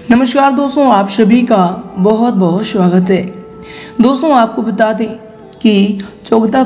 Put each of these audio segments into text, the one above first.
नमस्कार दोस्तों, आप सभी का बहुत बहुत स्वागत है। दोस्तों आपको बता दें कि 14,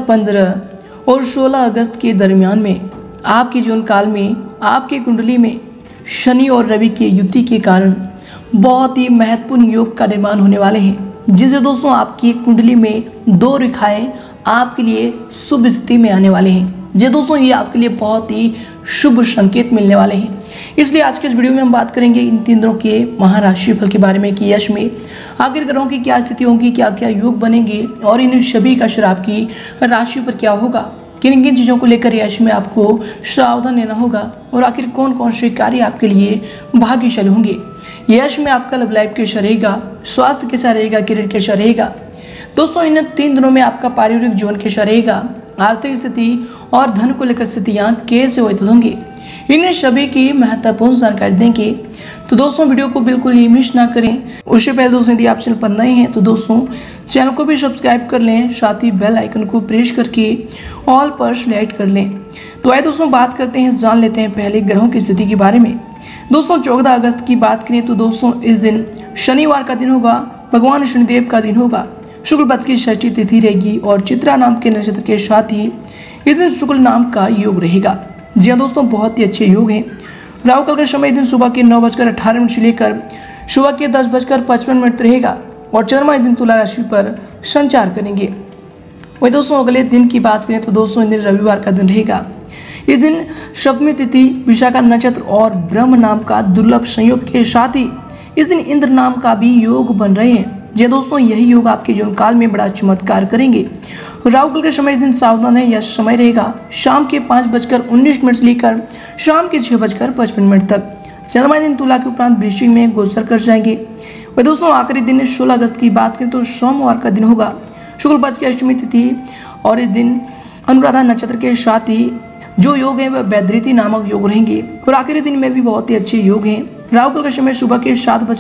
15 और 16 अगस्त के दरमियान में आपके जीवन काल में आपकी कुंडली में शनि और रवि की युति के कारण बहुत ही महत्वपूर्ण योग का निर्माण होने वाले हैं, जिससे दोस्तों आपकी कुंडली में 2 रेखाएं आपके लिए शुभ स्थिति में आने वाले हैं। जी दोस्तों, ये आपके लिए बहुत ही शुभ संकेत मिलने वाले हैं। इसलिए आज के इस वीडियो में हम बात करेंगे इन 3 दिनों के महाराशि फल के बारे में कि यश में आखिर ग्रहों की क्या स्थिति होगी, क्या क्या योग बनेंगे और इन सभी का असर आपकी राशि पर क्या होगा, किन किन चीज़ों को लेकर यश में आपको सावधान रहना होगा और आखिर कौन कौन से कार्य आपके लिए भाग्यशाली होंगे। यश में आपका लव लाइफ कैसा रहेगा, स्वास्थ्य कैसा रहेगा, करियर कैसा रहेगा। दोस्तों इन 3 दिनों में आपका पारिवारिक जीवन कैसा रहेगा, आर्थिक स्थिति और धन को लेकर स्थितियाँ कैसे होंगे, इन सभी की महत्वपूर्ण जानकारी देंगे। तो दोस्तों वीडियो को बिल्कुल ही मिस ना करें। उससे पहले दोस्तों यदि आप चैनल पर नए हैं तो दोस्तों चैनल को भी सब्सक्राइब कर लें, साथ ही बेल आइकन को प्रेस करके ऑल पर सिलेक्ट कर लें। तो आइए दोस्तों बात करते हैं, जान लेते हैं पहले ग्रहों की स्थिति के बारे में। दोस्तों 14 अगस्त की बात करें तो दोस्तों इस दिन शनिवार का दिन होगा, भगवान शनिदेव का दिन होगा, शुक्ल पक्ष की षष्ठी तिथि रहेगी और चित्रा नाम के नक्षत्र के साथ ही इस दिन शुक्ल नाम का योग रहेगा। जी हाँ दोस्तों, बहुत ही अच्छे योग हैं। राहु काल का समय इस दिन सुबह के 9:18 से लेकर सुबह के 10:55 रहेगा और चंद्रमा इस दिन तुला राशि पर संचार करेंगे। वही दोस्तों अगले दिन की बात करें तो दोस्तों इस दिन रविवार का दिन रहेगा। इस दिन सप्तमी तिथि, विशाखा नक्षत्र और ब्रह्म नाम का दुर्लभ संयोग के साथ ही इस दिन इंद्र नाम का भी योग बन रहे हैं। जी दोस्तों, यही योग आपके जीवन काल में बड़ा चमत्कार करेंगे। राहु काल के समय इस दिन सावधान है, यह समय रहेगा शाम के 5:19 से लेकर शाम के 6:55 तक। चंद्रमा दिन तुला के उपरांत वृश्चिक में गोचर कर जाएंगे। वह दोस्तों आखिरी दिन 16 अगस्त की बात करें तो सोमवार का दिन होगा, शुक्ल पक्ष की अष्टमी तिथि और इस दिन अनुराधा नक्षत्र के साथ ही जो योग है वह वैधृति नामक योग रहेंगे और आखिरी दिन में भी बहुत ही अच्छे योग हैं। राहु काल का समय सुबह के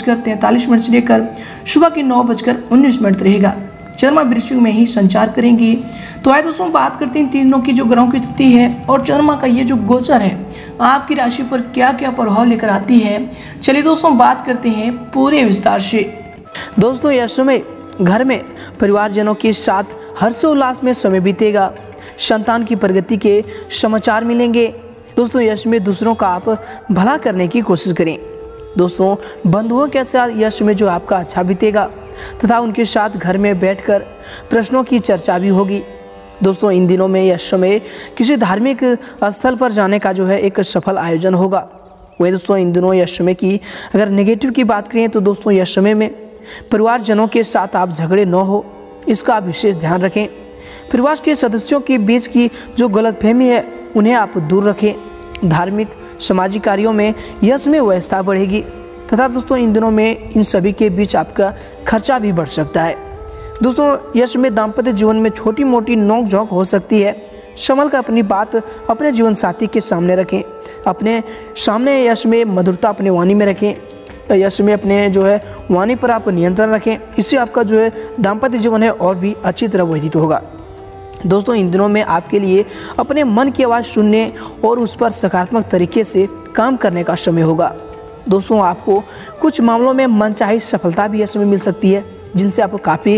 7:43 से लेकर सुबह के 9:19 रहेगा। चंद्रमा वृश्चिक में ही संचार करेंगे। तो आइए दोस्तों बात करते हैं 3 दिनों की जो ग्रहों की स्थिति है और चंद्रमा का ये जो गोचर है आपकी राशि पर क्या क्या प्रभाव लेकर आती है। चलिए दोस्तों बात करते हैं पूरे विस्तार से। दोस्तों यह समय घर में परिवारजनों के साथ हर्षोल्लास में समय बीतेगा, संतान की प्रगति के समाचार मिलेंगे। दोस्तों यश में दूसरों का आप भला करने की कोशिश करें। दोस्तों बंधुओं के साथ यश में जो आपका अच्छा बीतेगा तथा उनके साथ घर में बैठकर प्रश्नों की चर्चा भी होगी। दोस्तों इन दिनों में यश में किसी धार्मिक स्थल पर जाने का जो है एक सफल आयोजन होगा। वही दोस्तों इन दिनों यश में की अगर नेगेटिव की बात करें तो दोस्तों यश समय में परिवारजनों के साथ आप झगड़े न हो, इसका आप विशेष ध्यान रखें। परिवार के सदस्यों के बीच की जो गलतफहमी है उन्हें आप दूर रखें। धार्मिक सामाजिक कार्यों में यश में व्यवस्था बढ़ेगी तथा दोस्तों इन दिनों में इन सभी के बीच आपका खर्चा भी बढ़ सकता है। दोस्तों यश में दाम्पत्य जीवन में छोटी मोटी नोक झोंक हो सकती है, संभल कर अपनी बात अपने जीवन साथी के सामने रखें। अपने सामने यश में मधुरता अपने वाणी में रखें, यश में अपने जो है वाणी पर आप नियंत्रण रखें। इससे आपका जो है दाम्पत्य जीवन है और भी अच्छी तरह व्यतीत होगा। दोस्तों इन दिनों में आपके लिए अपने मन की आवाज़ सुनने और उस पर सकारात्मक तरीके से काम करने का समय होगा। दोस्तों आपको कुछ मामलों में मनचाही सफलता भी ऐसे में मिल सकती है, जिनसे आप काफ़ी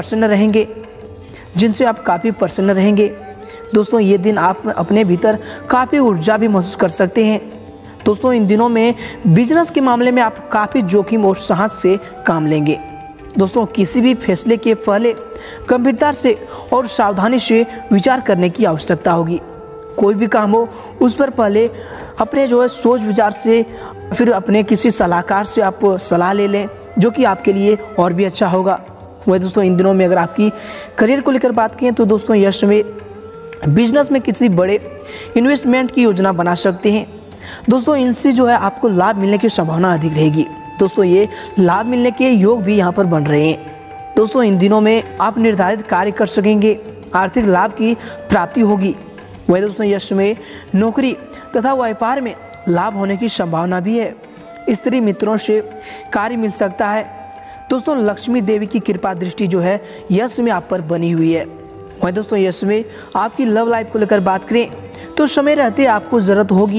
प्रसन्न रहेंगे। दोस्तों ये दिन आप अपने भीतर काफ़ी ऊर्जा भी महसूस कर सकते हैं। दोस्तों इन दिनों में बिजनेस के मामले में आप काफ़ी जोखिम और साहस से काम लेंगे। दोस्तों किसी भी फैसले के पहले गंभीरता से और सावधानी से विचार करने की आवश्यकता होगी। कोई भी काम हो उस पर पहले अपने जो है सोच विचार से फिर अपने किसी सलाहकार से आप सलाह ले लें, जो कि आपके लिए और भी अच्छा होगा। वही दोस्तों इन दिनों में अगर आपकी करियर को लेकर बात करें तो दोस्तों यह समय बिजनेस में किसी बड़े इन्वेस्टमेंट की योजना बना सकते हैं। दोस्तों इनसे जो है आपको लाभ मिलने की संभावना अधिक रहेगी। दोस्तों ये लाभ मिलने के योग भी यहाँ पर बन रहे हैं। दोस्तों इन दिनों में आप निर्धारित कार्य कर सकेंगे, आर्थिक लाभ की प्राप्ति होगी। वही दोस्तों यश में नौकरी तथा व्यापार में लाभ होने की संभावना भी है। स्त्री मित्रों से कार्य मिल सकता है। दोस्तों लक्ष्मी देवी की कृपा दृष्टि जो है यश में आप पर बनी हुई है। वही दोस्तों यश में आपकी लव लाइफ को लेकर बात करें तो समय रहते आपको ज़रूरत होगी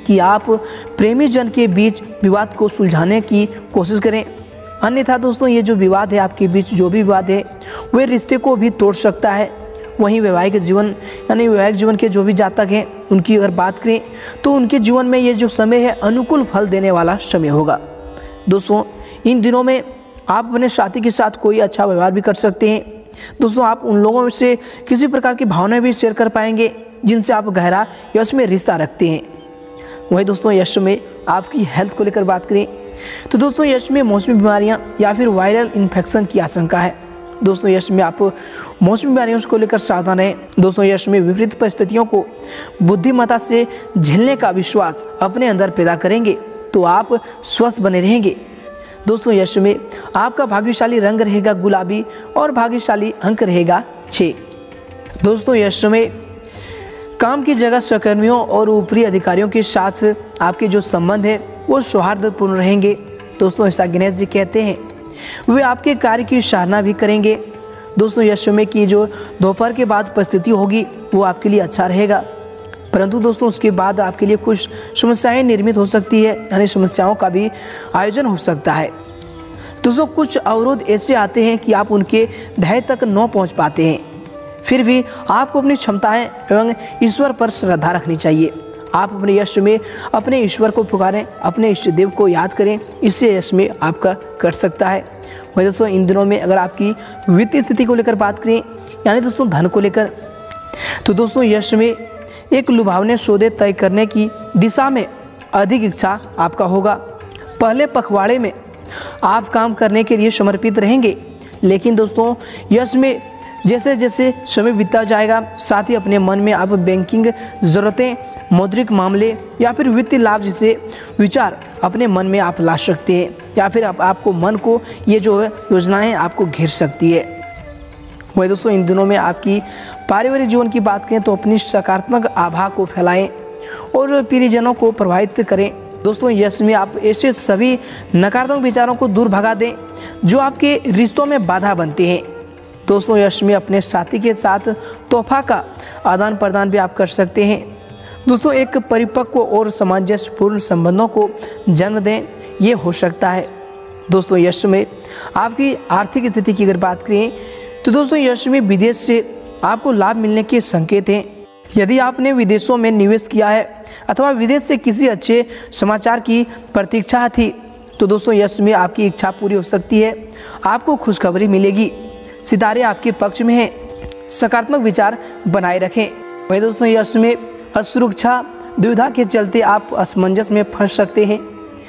कि आप प्रेमी जन के बीच विवाद को सुलझाने की कोशिश करें। अन्यथा दोस्तों ये जो विवाद है आपके बीच, जो भी विवाद है वह रिश्ते को भी तोड़ सकता है। वहीं वैवाहिक जीवन यानी वैवाहिक जीवन के जो भी जातक हैं उनकी अगर बात करें तो उनके जीवन में ये जो समय है अनुकूल फल देने वाला समय होगा। दोस्तों इन दिनों में आप अपने साथी के साथ कोई अच्छा व्यवहार भी कर सकते हैं। दोस्तों आप उन लोगों से किसी प्रकार की भावनाएं भी शेयर कर पाएंगे जिनसे आप गहरा यश में रिश्ता रखते हैं। वही दोस्तों यश में आपकी हेल्थ को लेकर बात करें तो दोस्तों यश में मौसमी बीमारियां या फिर वायरल इन्फेक्शन की आशंका है। दोस्तों यश में आप मौसमी बीमारियों को लेकर सावधान रहें। दोस्तों यश में विपरीत परिस्थितियों को बुद्धिमत्ता से झेलने का विश्वास अपने अंदर पैदा करेंगे तो आप स्वस्थ बने रहेंगे। दोस्तों यश में आपका भाग्यशाली रंग रहेगा गुलाबी और भाग्यशाली अंक रहेगा 6। दोस्तों यश में काम की जगह सहकर्मियों और ऊपरी अधिकारियों के साथ आपके जो संबंध है वो सौहार्दपूर्ण रहेंगे। दोस्तों ऐसा गणेश जी कहते हैं वे आपके कार्य की सराहना भी करेंगे। दोस्तों यश में की जो दोपहर के बाद परिस्थिति होगी वो आपके लिए अच्छा रहेगा, परंतु दोस्तों उसके बाद आपके लिए कुछ समस्याएं निर्मित हो सकती है, यानी समस्याओं का भी आयोजन हो सकता है। दोस्तों कुछ अवरोध ऐसे आते हैं कि आप उनके ध्येय तक न पहुंच पाते हैं, फिर भी आपको अपनी क्षमताएं एवं ईश्वर पर श्रद्धा रखनी चाहिए। आप अपने यश में अपने ईश्वर को पुकारें, अपने इष्ट देव को याद करें, इससे यश में आपका कट सकता है। वही दोस्तों इन दिनों में अगर आपकी वित्तीय स्थिति को लेकर बात करें यानी दोस्तों धन को लेकर, तो दोस्तों यश में एक लुभावने सौदे तय करने की दिशा में अधिक इच्छा आपका होगा। पहले पखवाड़े में आप काम करने के लिए समर्पित रहेंगे, लेकिन दोस्तों यश में जैसे जैसे समय बीतता जाएगा साथ ही अपने मन में आप बैंकिंग ज़रूरतें, मौद्रिक मामले या फिर वित्तीय लाभ जैसे विचार अपने मन में आप ला सकते हैं, या फिर आपको मन को ये जो है योजनाएं आपको घेर सकती है। वही दोस्तों इन दिनों में आपकी पारिवारिक जीवन की बात करें तो अपनी सकारात्मक आभा को फैलाएं और प्रियजनों को प्रभावित करें। दोस्तों यश में आप ऐसे सभी नकारात्मक विचारों को दूर भगा दें जो आपके रिश्तों में बाधा बनते हैं। दोस्तों यश में अपने साथी के साथ तोहफा का आदान प्रदान भी आप कर सकते हैं। दोस्तों एक परिपक्व और सामंजस्यपूर्ण संबंधों को जन्म दें, ये हो सकता है। दोस्तों यश में आपकी आर्थिक स्थिति की अगर बात करें तो दोस्तों यश में विदेश से आपको लाभ मिलने के संकेत हैं। यदि आपने विदेशों में निवेश किया है अथवा विदेश से किसी अच्छे समाचार की प्रतीक्षा थी तो दोस्तों यश में आपकी इच्छा पूरी हो सकती है, आपको खुशखबरी मिलेगी। सितारे आपके पक्ष में हैं, सकारात्मक विचार बनाए रखें। वहीं दोस्तों यश में असुरक्षा दुविधा के चलते आप असमंजस में फंस सकते हैं।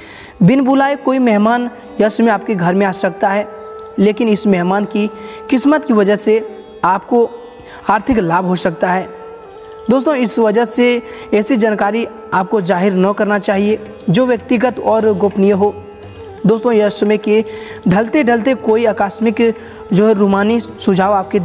बिन बुलाए कोई मेहमान यश में आपके घर में आ सकता है, लेकिन इस मेहमान की किस्मत की वजह से आपको आर्थिक लाभ हो सकता है। दोस्तों इस वजह से ऐसी जानकारी आपको जाहिर न करना चाहिए जो व्यक्तिगत और गोपनीय हो। दोस्तों यह समय के ढलते ढलते कोई आकस्मिक जो है रूमानी सुझाव आपके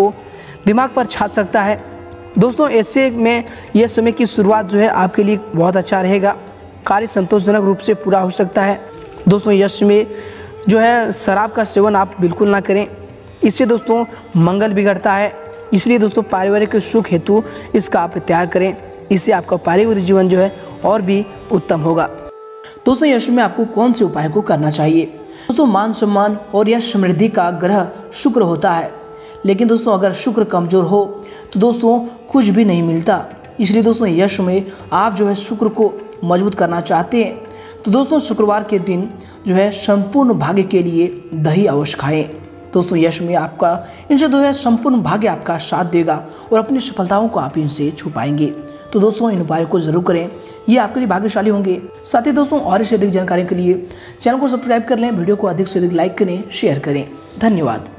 दिमाग पर छा सकता है। दोस्तों ऐसे में यह समय की शुरुआत जो है आपके लिए बहुत अच्छा रहेगा, कार्य संतोषजनक रूप से पूरा हो सकता है। दोस्तों यश में जो है शराब का सेवन आप बिल्कुल ना करें, इससे दोस्तों मंगल बिगड़ता है। इसलिए दोस्तों पारिवारिक सुख हेतु इसका आप त्याग करें, इससे आपका पारिवारिक जीवन जो है और भी उत्तम होगा। दोस्तों यश में आपको कौन से उपाय को करना चाहिए? दोस्तों मान सम्मान और यश समृद्धि का ग्रह शुक्र होता है, लेकिन दोस्तों अगर शुक्र कमजोर हो तो दोस्तों कुछ भी नहीं मिलता। इसलिए दोस्तों यश में आप जो है शुक्र को मजबूत करना चाहते हैं तो दोस्तों शुक्रवार के दिन जो है संपूर्ण भाग्य के लिए दही अवश्य खाएं। दोस्तों यश में आपका इनसे जो है संपूर्ण भाग्य आपका साथ देगा और अपनी सफलताओं को आप इनसे छू पाएंगे। तो दोस्तों इन उपायों को जरूर करें, ये आपके लिए भाग्यशाली होंगे। साथ ही दोस्तों और इससे अधिक जानकारी के लिए चैनल को सब्सक्राइब कर लें, वीडियो को अधिक से अधिक लाइक करें, शेयर करें। धन्यवाद।